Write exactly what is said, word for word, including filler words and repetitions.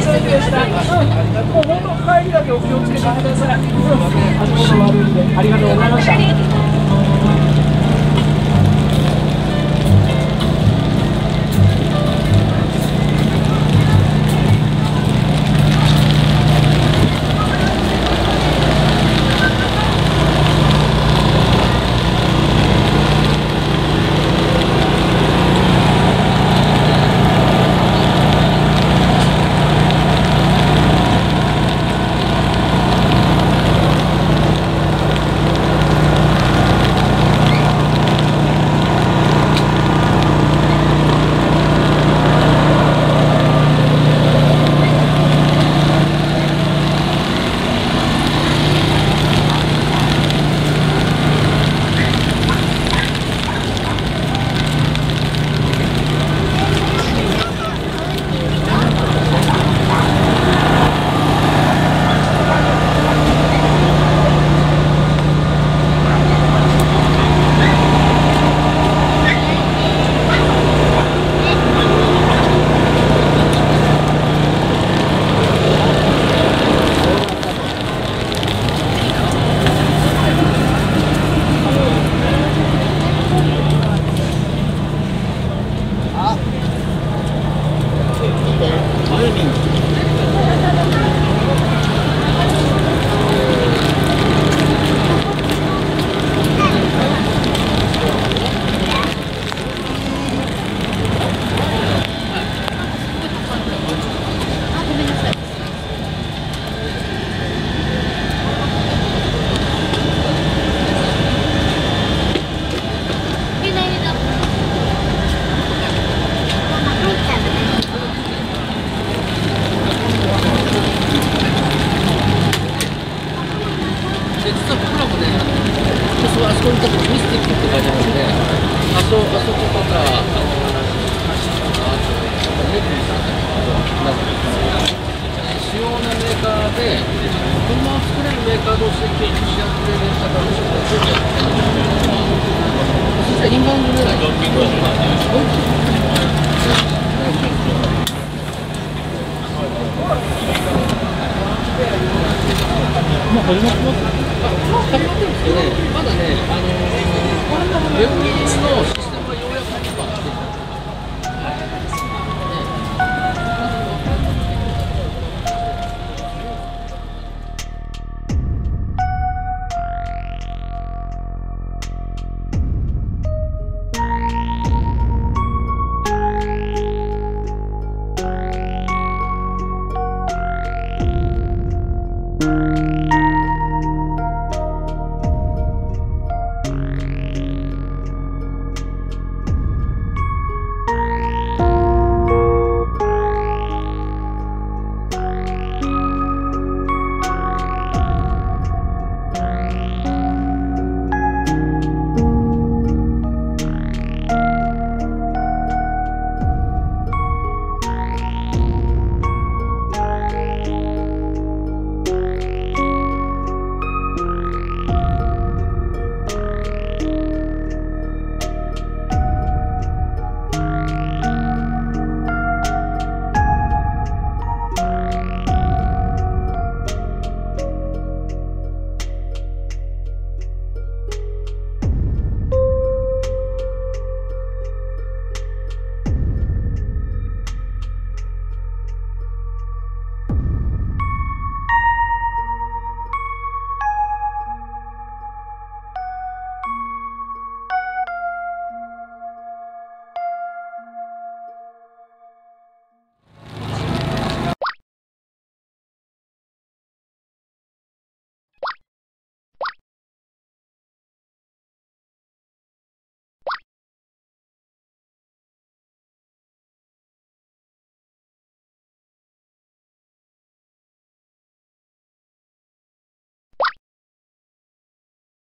せんでした。うん、もう本当帰りだけお気をつけてください。うん、足元悪いんでありがとうございました。あそこにちょっとミスティックって書いてあるんで、あそあそことか、あの、ネブリさんなんか主要なメーカーで、車を作れるメーカー同士で契約し合ってレンタカーの仕事をしてるんですけど、実際インバウンドでないと、もう始まってます？あ、始まってるんですけどね、まだね、あのー、ウェブのシステム